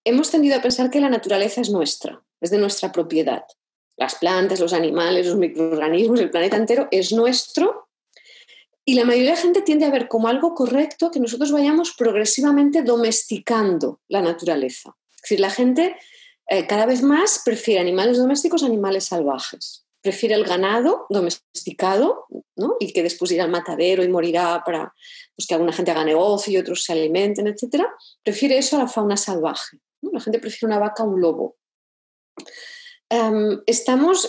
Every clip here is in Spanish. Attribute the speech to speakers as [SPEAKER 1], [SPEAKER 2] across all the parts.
[SPEAKER 1] hemos tendido a pensar que la naturaleza es nuestra, es de nuestra propiedad. Las plantas, los animales, los microorganismos, el planeta entero es nuestro. Y la mayoría de la gente tiende a ver como algo correcto que nosotros vayamos progresivamente domesticando la naturaleza. Es decir, la gente cada vez más prefiere animales domésticos a animales salvajes. Prefiere el ganado domesticado, ¿no? Y que después irá al matadero y morirá para pues, que alguna gente haga negocio y otros se alimenten, etc. Prefiere eso a la fauna salvaje, ¿no? La gente prefiere una vaca a un lobo. Estamos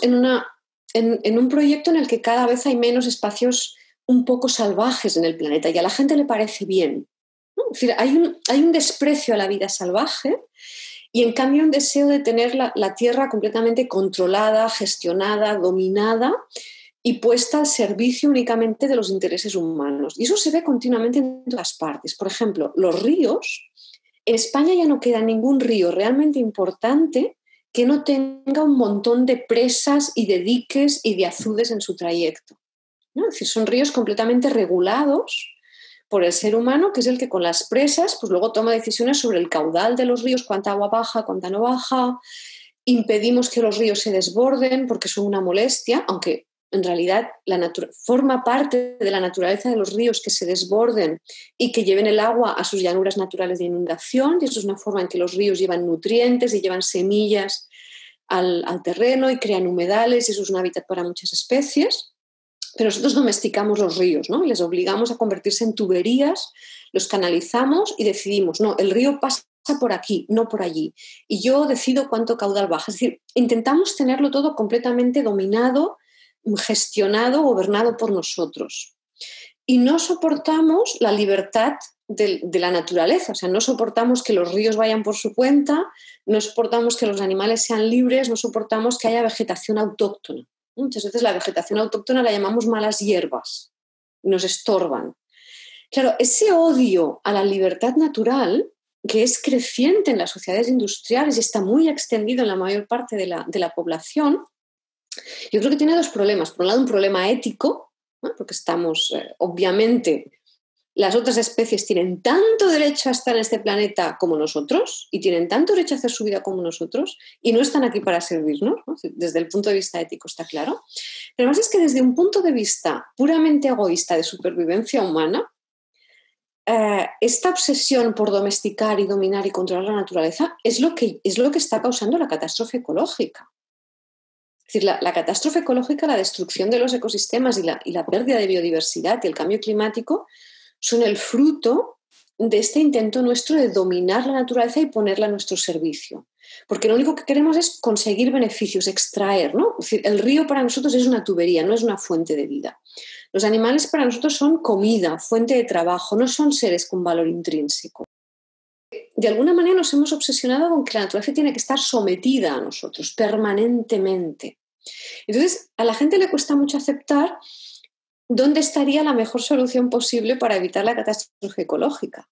[SPEAKER 1] en un proyecto en el que cada vez hay menos espacios un poco salvajes en el planeta y a la gente le parece bien, ¿no? Es decir, hay un desprecio a la vida salvaje y en cambio un deseo de tener la tierra completamente controlada, gestionada, dominada y puesta al servicio únicamente de los intereses humanos. Y eso se ve continuamente en todas partes. Por ejemplo, los ríos. En España ya no queda ningún río realmente importante que no tenga un montón de presas y de diques y de azudes en su trayecto, ¿no? Es decir, son ríos completamente regulados por el ser humano, que es el que con las presas pues luego toma decisiones sobre el caudal de los ríos, cuánta agua baja, cuánta no baja. Impedimos que los ríos se desborden porque son una molestia, aunque en realidad forma parte de la naturaleza de los ríos que se desborden y que lleven el agua a sus llanuras naturales de inundación, y eso es una forma en que los ríos llevan nutrientes y llevan semillas al terreno y crean humedales, y eso es un hábitat para muchas especies. Pero nosotros domesticamos los ríos, ¿no? Y les obligamos a convertirse en tuberías, los canalizamos y decidimos, no, el río pasa por aquí, no por allí. Y yo decido cuánto caudal baja. Es decir, intentamos tenerlo todo completamente dominado, gestionado, gobernado por nosotros. Y no soportamos la libertad de la naturaleza, o sea, no soportamos que los ríos vayan por su cuenta, no soportamos que los animales sean libres, no soportamos que haya vegetación autóctona. Muchas veces la vegetación autóctona la llamamos malas hierbas, nos estorban. Claro, ese odio a la libertad natural, que es creciente en las sociedades industriales y está muy extendido en la mayor parte de la población, yo creo que tiene dos problemas. Por un lado, un problema ético, ¿no? Porque estamos, obviamente, las otras especies tienen tanto derecho a estar en este planeta como nosotros y tienen tanto derecho a hacer su vida como nosotros y no están aquí para servirnos, ¿no? Desde el punto de vista ético está claro. Pero además es que desde un punto de vista puramente egoísta de supervivencia humana, esta obsesión por domesticar y dominar y controlar la naturaleza es lo que está causando la catástrofe ecológica. Es decir, la catástrofe ecológica, la destrucción de los ecosistemas y la pérdida de biodiversidad y el cambio climático son el fruto de este intento nuestro de dominar la naturaleza y ponerla a nuestro servicio. Porque lo único que queremos es conseguir beneficios, extraer, ¿no? Es decir, el río para nosotros es una tubería, no es una fuente de vida. Los animales para nosotros son comida, fuente de trabajo, no son seres con valor intrínseco. De alguna manera nos hemos obsesionado con que la naturaleza tiene que estar sometida a nosotros permanentemente. Entonces, a la gente le cuesta mucho aceptar dónde estaría la mejor solución posible para evitar la catástrofe ecológica,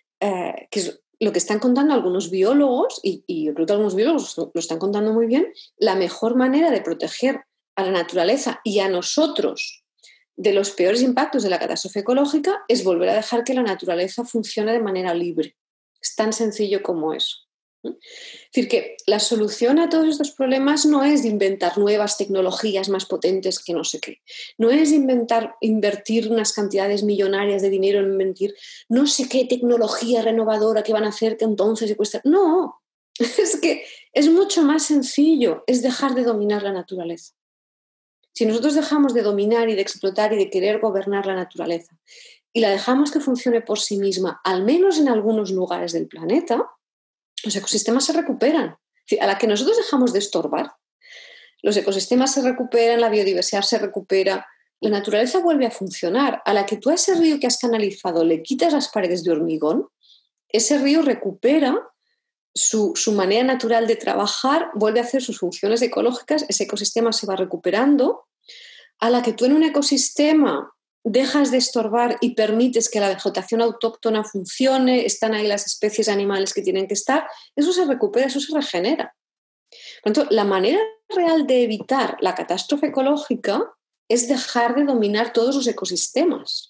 [SPEAKER 1] que es lo que están contando algunos biólogos, y yo creo que algunos biólogos lo están contando muy bien. La mejor manera de proteger a la naturaleza y a nosotros de los peores impactos de la catástrofe ecológica es volver a dejar que la naturaleza funcione de manera libre. Es tan sencillo como eso. Es decir, que la solución a todos estos problemas no es inventar nuevas tecnologías más potentes que no sé qué, no es invertir unas cantidades millonarias de dinero en invertir no sé qué tecnología renovadora que van a hacer que entonces se cuesta. No, es que es mucho más sencillo, es dejar de dominar la naturaleza. Si nosotros dejamos de dominar y de explotar y de querer gobernar la naturaleza y la dejamos que funcione por sí misma, al menos en algunos lugares del planeta, los ecosistemas se recuperan. A la que nosotros dejamos de estorbar, los ecosistemas se recuperan, la biodiversidad se recupera, la naturaleza vuelve a funcionar. A la que tú a ese río que has canalizado le quitas las paredes de hormigón, ese río recupera su manera natural de trabajar, vuelve a hacer sus funciones ecológicas, ese ecosistema se va recuperando. A la que tú en un ecosistema dejas de estorbar y permites que la vegetación autóctona funcione, están ahí las especies animales que tienen que estar, eso se recupera, eso se regenera. Por lo tanto, la manera real de evitar la catástrofe ecológica es dejar de dominar todos los ecosistemas.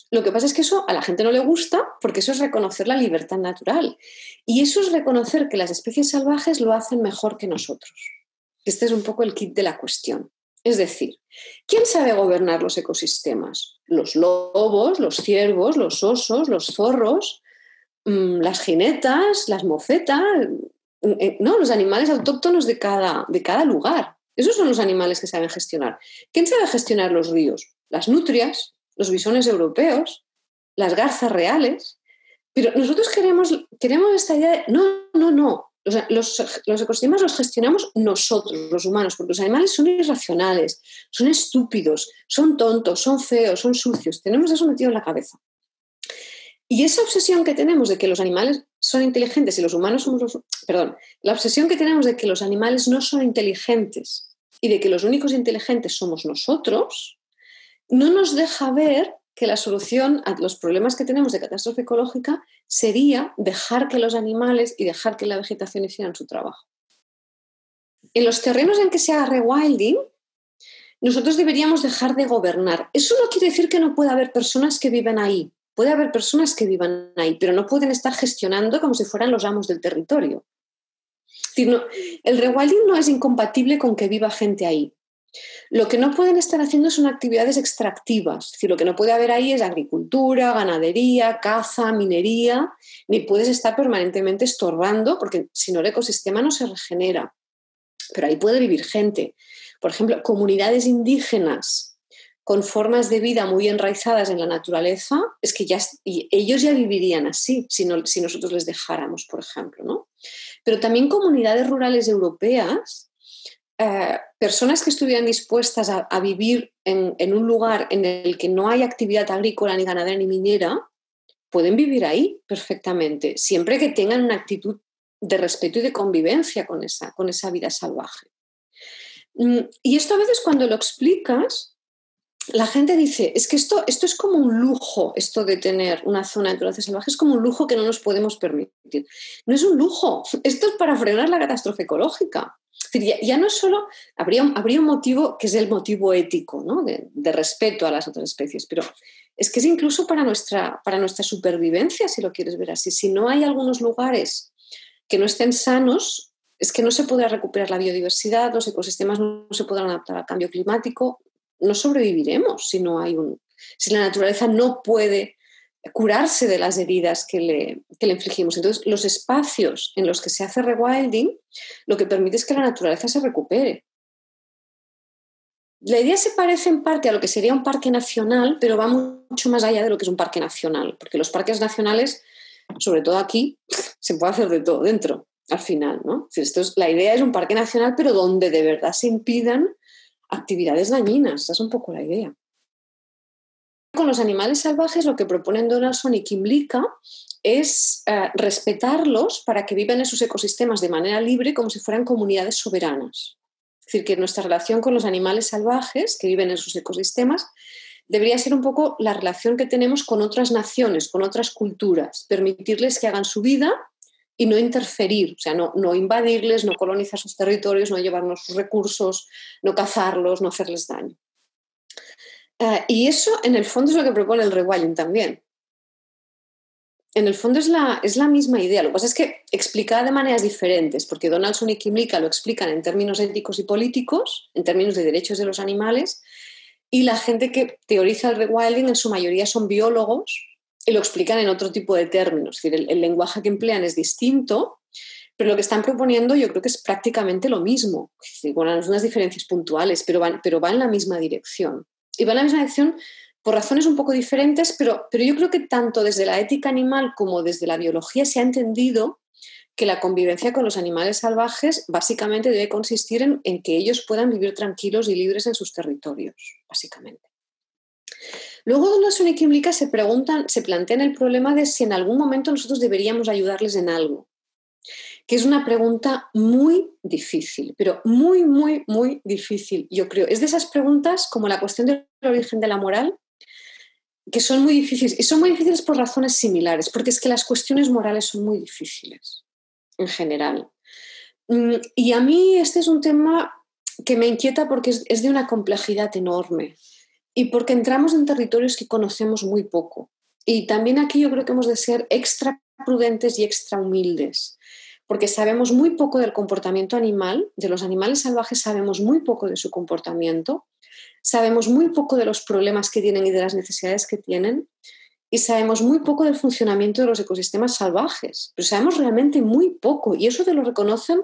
[SPEAKER 1] Lo que pasa es que eso a la gente no le gusta porque eso es reconocer la libertad natural. Y eso es reconocer que las especies salvajes lo hacen mejor que nosotros. Este es un poco el kit de la cuestión. Es decir, ¿quién sabe gobernar los ecosistemas? Los lobos, los ciervos, los osos, los zorros, las jinetas, las mofetas, ¿no? Los animales autóctonos de cada lugar. Esos son los animales que saben gestionar. ¿Quién sabe gestionar los ríos? Las nutrias, los bisones europeos, las garzas reales. Pero nosotros queremos esta idea de no. Los ecosistemas los gestionamos nosotros, los humanos, porque los animales son irracionales, son estúpidos, son tontos, son feos, son sucios. Tenemos eso metido en la cabeza. Y esa obsesión que tenemos de que los animales son inteligentes y los humanos somos los... Perdón, la obsesión que tenemos de que los animales no son inteligentes y de que los únicos inteligentes somos nosotros, no nos deja ver que la solución a los problemas que tenemos de catástrofe ecológica sería dejar que los animales y dejar que la vegetación hicieran su trabajo. En los terrenos en que se haga rewilding, nosotros deberíamos dejar de gobernar. Eso no quiere decir que no pueda haber personas que vivan ahí. Puede haber personas que vivan ahí, pero no pueden estar gestionando como si fueran los amos del territorio. Es decir, no, el rewilding no es incompatible con que viva gente ahí. Lo que no pueden estar haciendo son actividades extractivas. Es decir, lo que no puede haber ahí es agricultura, ganadería, caza, minería, ni puedes estar permanentemente estorbando, porque si no el ecosistema no se regenera. Pero ahí puede vivir gente. Por ejemplo, comunidades indígenas con formas de vida muy enraizadas en la naturaleza, es que ellos ya vivirían así si nosotros les dejáramos, por ejemplo, ¿no? Pero también comunidades rurales europeas, personas que estuvieran dispuestas a vivir en un lugar en el que no hay actividad agrícola, ni ganadera, ni minera, pueden vivir ahí perfectamente, siempre que tengan una actitud de respeto y de convivencia con esa vida salvaje. Y esto a veces cuando lo explicas, la gente dice, es que esto es como un lujo, esto de tener una zona de naturaleza salvaje, es como un lujo que no nos podemos permitir. No es un lujo, esto es para frenar la catástrofe ecológica. Es decir, ya no es solo, habría un motivo que es el motivo ético, ¿no? de respeto a las otras especies, pero es que es incluso para nuestra supervivencia, si lo quieres ver así. Si no hay algunos lugares que no estén sanos, es que no se podrá recuperar la biodiversidad, los ecosistemas no se podrán adaptar al cambio climático. No sobreviviremos si la naturaleza no puede curarse de las heridas que le infligimos. Entonces, los espacios en los que se hace rewilding lo que permite es que la naturaleza se recupere. La idea se parece en parte a lo que sería un parque nacional, pero va mucho más allá de lo que es un parque nacional, porque los parques nacionales, sobre todo aquí, se puede hacer de todo dentro, al final, ¿no? La idea es un parque nacional, pero donde de verdad se impidan actividades dañinas, esa es un poco la idea. Con los animales salvajes lo que proponen Donaldson y Kymlicka es respetarlos para que vivan en sus ecosistemas de manera libre como si fueran comunidades soberanas. Es decir, que nuestra relación con los animales salvajes que viven en sus ecosistemas debería ser un poco la relación que tenemos con otras naciones, con otras culturas, permitirles que hagan su vida y no interferir, o sea, no invadirles, no colonizar sus territorios, no llevarnos sus recursos, no cazarlos, no hacerles daño. Y eso, en el fondo, es lo que propone el rewilding también. En el fondo es la misma idea. Lo que pasa es que explicada de maneras diferentes, porque Donaldson y Kymlicka lo explican en términos éticos y políticos, en términos de derechos de los animales, y la gente que teoriza el rewilding en su mayoría son biólogos y lo explican en otro tipo de términos. Es decir, el lenguaje que emplean es distinto, pero lo que están proponiendo yo creo que es prácticamente lo mismo. Es decir, bueno, unas diferencias puntuales, pero va en la misma dirección. Y va en la misma dirección por razones un poco diferentes, pero yo creo que tanto desde la ética animal como desde la biología se ha entendido que la convivencia con los animales salvajes básicamente debe consistir en que ellos puedan vivir tranquilos y libres en sus territorios, básicamente. Luego Donaldson y Kymlicka se plantean el problema de si en algún momento nosotros deberíamos ayudarles en algo, que es una pregunta muy difícil, pero muy, muy, muy difícil, yo creo. Es de esas preguntas como la cuestión del origen de la moral, que son muy difíciles, y son muy difíciles por razones similares, porque es que las cuestiones morales son muy difíciles, en general. Y a mí este es un tema que me inquieta porque es de una complejidad enorme. y porque entramos en territorios que conocemos muy poco. Y también aquí yo creo que hemos de ser extra prudentes y extra humildes, porque sabemos muy poco del comportamiento animal, de los animales salvajes sabemos muy poco de su comportamiento, sabemos muy poco de los problemas que tienen y de las necesidades que tienen, y sabemos muy poco del funcionamiento de los ecosistemas salvajes, pero sabemos realmente muy poco, y eso te lo reconocen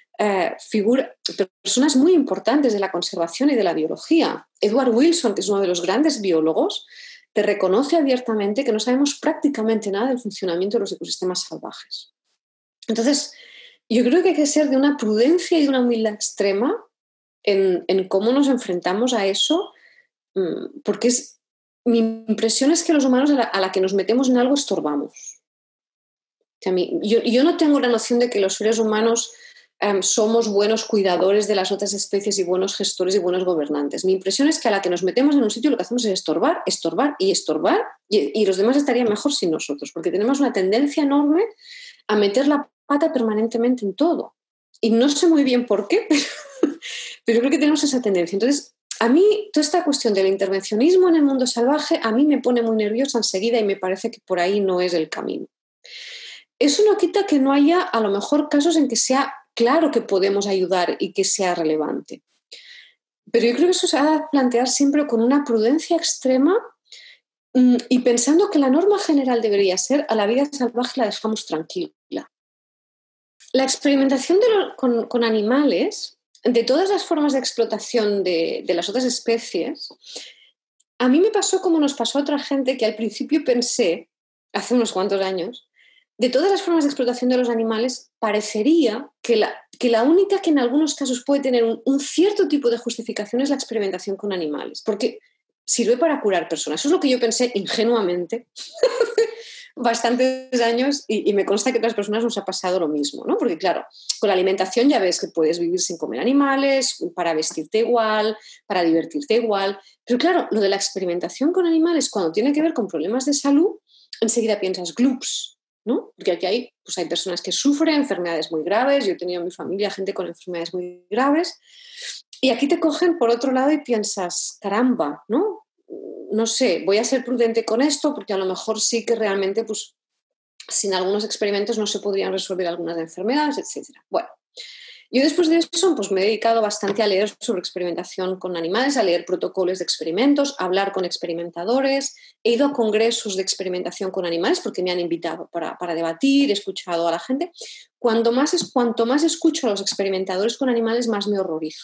[SPEAKER 1] personas muy importantes de la conservación y de la biología. Edward Wilson, que es uno de los grandes biólogos, te reconoce abiertamente que no sabemos prácticamente nada del funcionamiento de los ecosistemas salvajes. Entonces, yo creo que hay que ser de una prudencia y de una humildad extrema en cómo nos enfrentamos a eso, porque mi impresión es que los humanos a la que nos metemos en algo estorbamos. O sea, yo no tengo la noción de que los seres humanos somos buenos cuidadores de las otras especies y buenos gestores y buenos gobernantes. Mi impresión es que a la que nos metemos en un sitio lo que hacemos es estorbar, estorbar y estorbar, y los demás estarían mejor sin nosotros, porque tenemos una tendencia enorme a meter la pata permanentemente en todo. Y no sé muy bien por qué, pero creo que tenemos esa tendencia. Entonces, a mí toda esta cuestión del intervencionismo en el mundo salvaje a mí me pone muy nerviosa enseguida y me parece que por ahí no es el camino. Eso no quita que no haya a lo mejor casos en que sea claro que podemos ayudar y que sea relevante. Pero yo creo que eso se ha de plantear siempre con una prudencia extrema y pensando que la norma general debería ser a la vida salvaje la dejamos tranquila. La experimentación con animales, de todas las formas de explotación de las otras especies, a mí me pasó como nos pasó a otra gente que al principio pensé, hace unos cuantos años, de todas las formas de explotación de los animales, parecería que la única que en algunos casos puede tener un cierto tipo de justificación es la experimentación con animales, porque sirve para curar personas. Eso es lo que yo pensé ingenuamente bastantes años y me consta que a otras personas nos ha pasado lo mismo, ¿no? Porque claro, con la alimentación ya ves que puedes vivir sin comer animales, para vestirte igual, para divertirte igual, pero claro, lo de la experimentación con animales cuando tiene que ver con problemas de salud, enseguida piensas GLUPS, ¿no? Porque aquí hay personas que sufren enfermedades muy graves, yo he tenido en mi familia gente con enfermedades muy graves, y aquí te cogen por otro lado y piensas, caramba, ¿no? No sé, voy a ser prudente con esto porque a lo mejor sí que realmente, pues, sin algunos experimentos no se podrían resolver algunas enfermedades, etc. Bueno, yo después de eso pues me he dedicado bastante a leer sobre experimentación con animales, a leer protocolos de experimentos, a hablar con experimentadores. He ido a congresos de experimentación con animales porque me han invitado para debatir, he escuchado a la gente. Cuanto más escucho a los experimentadores con animales, más me horrorizo.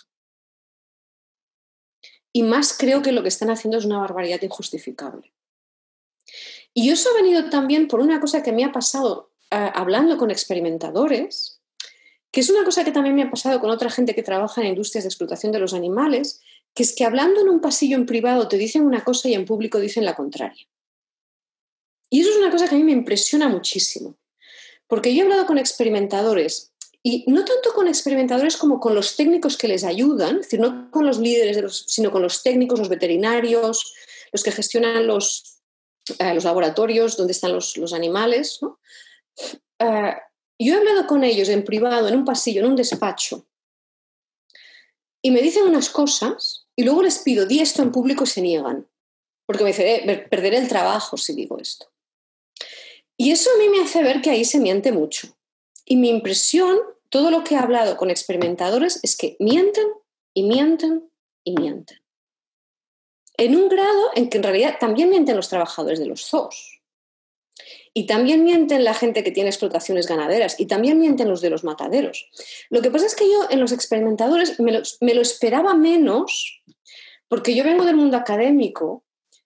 [SPEAKER 1] Y más creo que lo que están haciendo es una barbaridad injustificable. Y eso ha venido también por una cosa que me ha pasado hablando con experimentadores, que es una cosa que también me ha pasado con otra gente que trabaja en industrias de explotación de los animales, que es que hablando en un pasillo en privado te dicen una cosa y en público dicen la contraria. Y eso es una cosa que a mí me impresiona muchísimo, porque yo he hablado con experimentadores, y no tanto con experimentadores como con los técnicos que les ayudan, es decir, no con los líderes, sino con los técnicos, los veterinarios, los que gestionan los laboratorios donde están los animales, ¿no? Yo he hablado con ellos en privado, en un pasillo, en un despacho, y me dicen unas cosas y luego les pido, di esto en público y se niegan, porque me dice, perderé el trabajo si digo esto. Y eso a mí me hace ver que ahí se miente mucho. Y mi impresión, todo lo que he hablado con experimentadores, es que mienten y mienten y mienten. En un grado en que en realidad también mienten los trabajadores de los zoos. Y también mienten la gente que tiene explotaciones ganaderas y también mienten los de los mataderos. Lo que pasa es que yo en los experimentadores me lo esperaba menos porque yo vengo del mundo académico,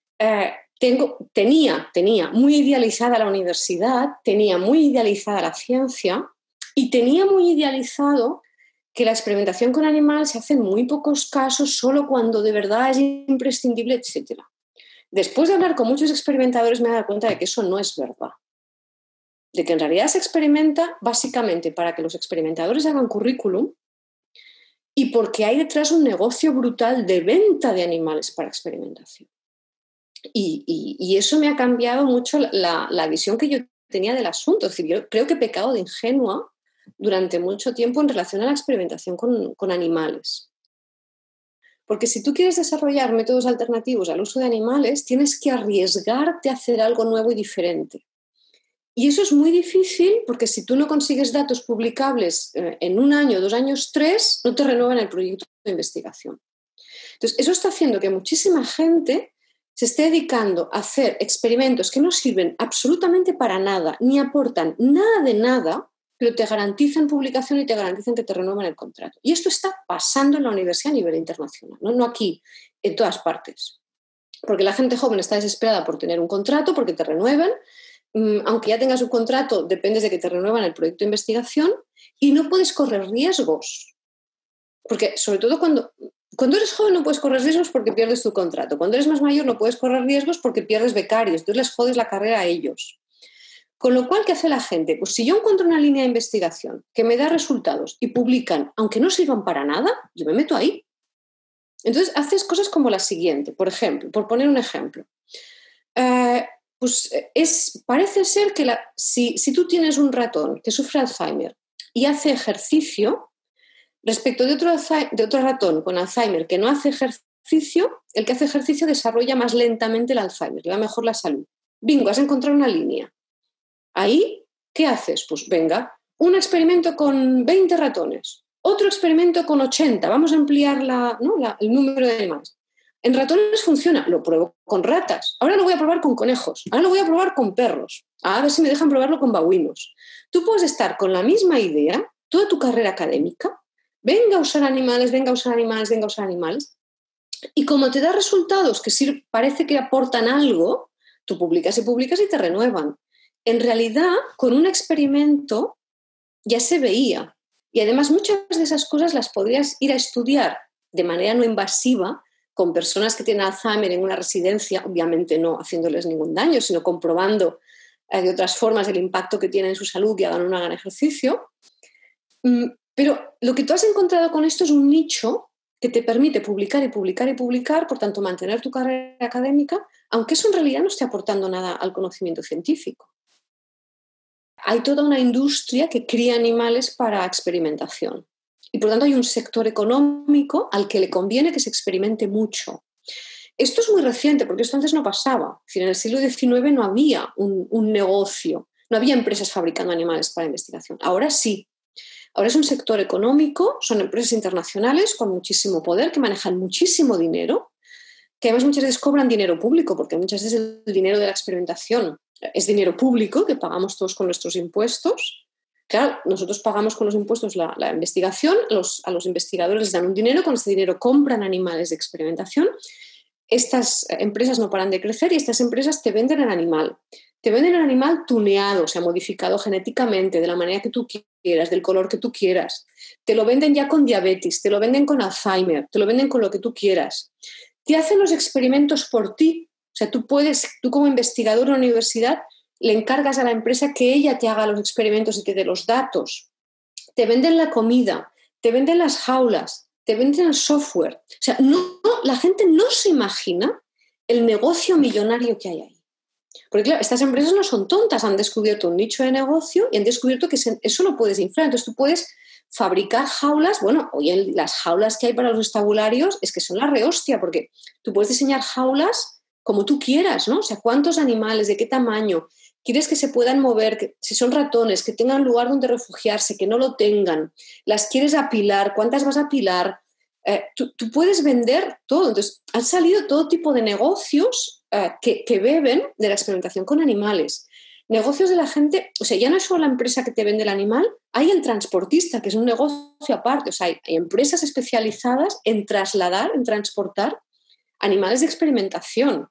[SPEAKER 1] tenía muy idealizada la universidad, tenía muy idealizada la ciencia y tenía muy idealizado que la experimentación con animales se hace en muy pocos casos, solo cuando de verdad es imprescindible, etc. Después de hablar con muchos experimentadores me he dado cuenta de que eso no es verdad. De que en realidad se experimenta básicamente para que los experimentadores hagan currículum y porque hay detrás un negocio brutal de venta de animales para experimentación. Y eso me ha cambiado mucho la visión que yo tenía del asunto. Es decir, yo creo que he pecado de ingenua durante mucho tiempo en relación a la experimentación con animales. Porque si tú quieres desarrollar métodos alternativos al uso de animales, tienes que arriesgarte a hacer algo nuevo y diferente. Y eso es muy difícil porque si tú no consigues datos publicables en 1 año, 2 años, 3, no te renuevan el proyecto de investigación. Entonces, eso está haciendo que muchísima gente se esté dedicando a hacer experimentos que no sirven absolutamente para nada, ni aportan nada de nada, pero te garantizan publicación y te garantizan que te renuevan el contrato. Y esto está pasando en la universidad a nivel internacional, no aquí, en todas partes. Porque la gente joven está desesperada por tener un contrato, porque te renueven, aunque ya tengas un contrato, dependes de que te renuevan el proyecto de investigación y no puedes correr riesgos. Porque sobre todo cuando eres joven no puedes correr riesgos porque pierdes tu contrato. Cuando eres más mayor no puedes correr riesgos porque pierdes becarios. Entonces les jodes la carrera a ellos. Con lo cual, ¿qué hace la gente? Pues si yo encuentro una línea de investigación que me da resultados y publican, aunque no sirvan para nada, yo me meto ahí. Entonces haces cosas como la siguiente. Por ejemplo, por poner un ejemplo. Parece ser que si tú tienes un ratón que sufre Alzheimer y hace ejercicio, respecto de otro ratón con Alzheimer que no hace ejercicio, el que hace ejercicio desarrolla más lentamente el Alzheimer, le va mejor la salud. Bingo, has encontrado una línea. Ahí, ¿qué haces? Pues venga, un experimento con 20 ratones, otro experimento con 80, vamos a ampliar el número de animales. En ratones funciona, lo pruebo con ratas, ahora lo voy a probar con conejos, ahora lo voy a probar con perros, a ver si me dejan probarlo con babuinos. Tú puedes estar con la misma idea toda tu carrera académica, venga a usar animales, venga a usar animales, venga a usar animales, y como te da resultados que parece que aportan algo, tú publicas y te renuevan. En realidad, con un experimento ya se veía. Y además muchas de esas cosas las podrías ir a estudiar de manera no invasiva con personas que tienen Alzheimer en una residencia, obviamente no haciéndoles ningún daño, sino comprobando de otras formas el impacto que tiene en su salud y hagan un gran ejercicio. Pero lo que tú has encontrado con esto es un nicho que te permite publicar y publicar y publicar, por tanto mantener tu carrera académica, aunque eso en realidad no esté aportando nada al conocimiento científico. Hay toda una industria que cría animales para experimentación y por tanto hay un sector económico al que le conviene que se experimente mucho. Esto es muy reciente porque esto antes no pasaba. Es decir, en el siglo XIX no había un negocio, no había empresas fabricando animales para investigación. Ahora sí. Ahora es un sector económico, son empresas internacionales con muchísimo poder, que manejan muchísimo dinero, que además muchas veces cobran dinero público, porque muchas veces el dinero de la experimentación es dinero público que pagamos todos con nuestros impuestos. Claro, nosotros pagamos con los impuestos la investigación, a los investigadores les dan un dinero, con ese dinero compran animales de experimentación. Estas empresas no paran de crecer y estas empresas te venden el animal. Te venden el animal tuneado, o sea, modificado genéticamente, de la manera que tú quieras, del color que tú quieras. Te lo venden ya con diabetes, te lo venden con Alzheimer, te lo venden con lo que tú quieras. Te hacen los experimentos por ti. O sea, tú como investigador en la universidad, le encargas a la empresa que ella te haga los experimentos y te dé los datos. Te venden la comida, te venden las jaulas, te venden el software. O sea, la gente no se imagina el negocio millonario que hay ahí. Porque claro, estas empresas no son tontas, han descubierto un nicho de negocio y han descubierto que eso lo puedes inflar. Entonces tú puedes fabricar jaulas. Bueno, hoy las jaulas que hay para los estabularios es que son la rehostia, porque tú puedes diseñar jaulas como tú quieras, ¿no? O sea, cuántos animales, de qué tamaño, quieres que se puedan mover, si son ratones, que tengan lugar donde refugiarse, que no lo tengan, las quieres apilar, cuántas vas a apilar. Tú puedes vender todo. Entonces, han salido todo tipo de negocios que beben de la experimentación con animales. Negocios de la gente, o sea, ya no es solo la empresa que te vende el animal, hay el transportista, que es un negocio aparte. O sea, hay empresas especializadas en en transportar animales de experimentación.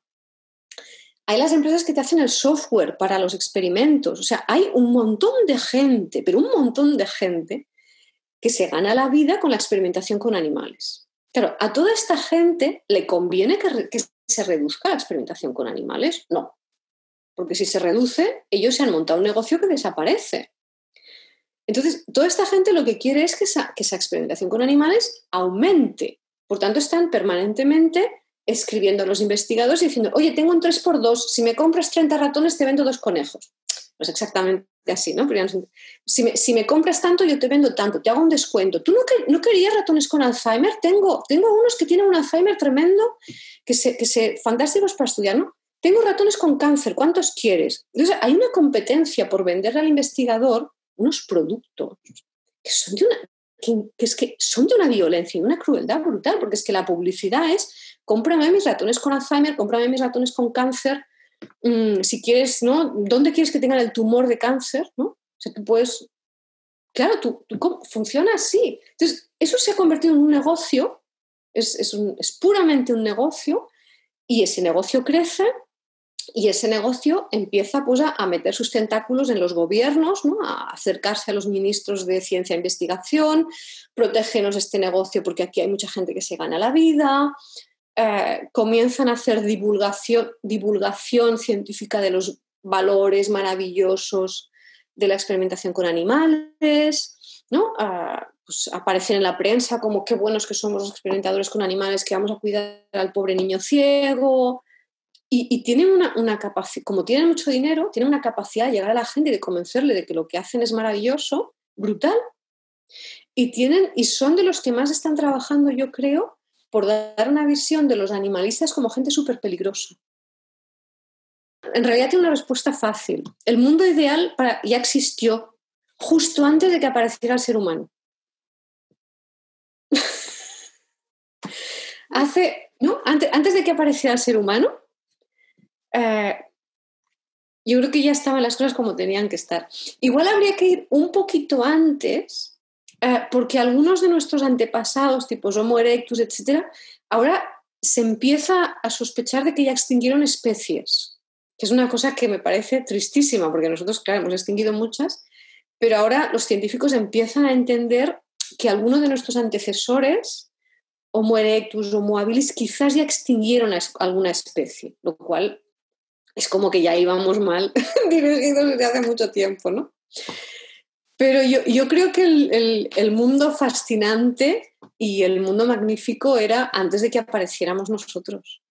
[SPEAKER 1] Hay las empresas que te hacen el software para los experimentos. O sea, hay un montón de gente, pero un montón de gente que se gana la vida con la experimentación con animales. Claro, ¿a toda esta gente le conviene que se reduzca la experimentación con animales? No, porque si se reduce, ellos se han montado un negocio que desaparece. Entonces, toda esta gente lo que quiere es que esa experimentación con animales aumente. Por tanto, están permanentemente escribiendo a los investigadores y diciendo, oye, tengo un 3x2, si me compras 30 ratones te vendo 2 conejos. No es exactamente así, ¿no? Si me compras tanto, yo te vendo tanto, te hago un descuento. ¿Tú no querías ratones con Alzheimer? Tengo unos que tienen un Alzheimer tremendo, fantásticos para estudiar, ¿no? Tengo ratones con cáncer, ¿cuántos quieres? Entonces, hay una competencia por venderle al investigador unos productos que son son de una violencia y una crueldad brutal, porque es que la publicidad es: cómprame mis ratones con Alzheimer, cómprame mis ratones con cáncer, si quieres, ¿no? ¿Dónde quieres que tengan el tumor de cáncer? ¿No? O sea, tú puedes... Claro, funciona así. Entonces, eso se ha convertido en un negocio, es puramente un negocio, y ese negocio crece y ese negocio empieza pues, a meter sus tentáculos en los gobiernos, ¿no? A acercarse a los ministros de ciencia e investigación: protégenos este negocio porque aquí hay mucha gente que se gana la vida. Comienzan a hacer divulgación científica de los valores maravillosos de la experimentación con animales, ¿no? Pues aparecen en la prensa como: qué buenos que somos los experimentadores con animales, que vamos a cuidar al pobre niño ciego. Y tienen una capacidad, como tienen mucho dinero, tienen una capacidad de llegar a la gente y de convencerle de que lo que hacen es maravilloso, brutal, y son de los que más están trabajando, yo creo, por dar una visión de los animalistas como gente súper peligrosa. En realidad tiene una respuesta fácil. El mundo ideal ya existió justo antes de que apareciera el ser humano. Antes de que apareciera el ser humano, yo creo que ya estaban las cosas como tenían que estar. Igual habría que ir un poquito antes, porque algunos de nuestros antepasados, tipo Homo erectus, etcétera, ahora se empieza a sospechar de que ya extinguieron especies, que es una cosa que me parece tristísima, porque nosotros, claro, hemos extinguido muchas, pero ahora los científicos empiezan a entender que algunos de nuestros antecesores, Homo erectus, Homo habilis, quizás ya extinguieron alguna especie, lo cual es como que ya íbamos mal dirigidos desde hace mucho tiempo, ¿no? Pero yo creo que el mundo fascinante y el mundo magnífico era antes de que apareciéramos nosotros.